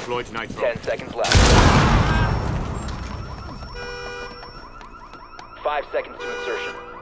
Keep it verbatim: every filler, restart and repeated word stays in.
deployed nitro. Ten seconds left. Five seconds to insertion.